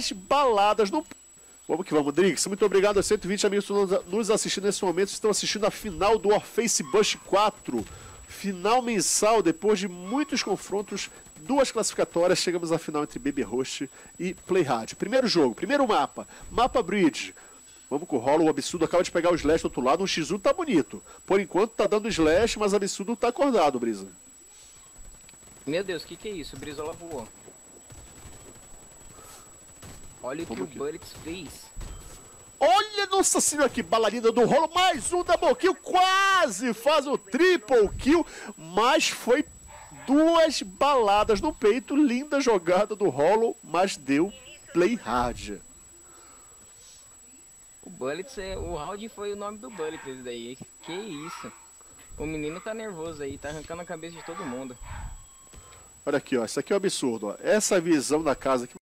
duas baladas no... Vamos que vamos, Drix. Muito obrigado a 120 amigos que estão nos assistindo nesse momento. Estão assistindo a final do Warface Bush 4. Final mensal, depois de muitos confrontos, duas classificatórias, chegamos à final entre Baby Host e Playhard. Primeiro jogo, primeiro mapa, Mapa Bridge. Vamos com o Hollow, o Absurdo acaba de pegar o Slash do outro lado, um X1 tá bonito. Por enquanto tá dando Slash, mas o Absurdo tá acordado, Brisa. Meu Deus, o que é isso? O Brizola voou. Olha o que o Bullets fez. Olha, nossa senhora, que balalinha do Hollow, mais um double kill, quase faz o triple kill, mas foi duas baladas no peito, linda jogada do Hollow, mas deu Playhard. O Bullets, o round foi o nome do Bullets esse daí, que isso. O menino tá nervoso aí, tá arrancando a cabeça de todo mundo. Olha aqui, ó, isso aqui é um absurdo, ó. Essa visão da casa aqui.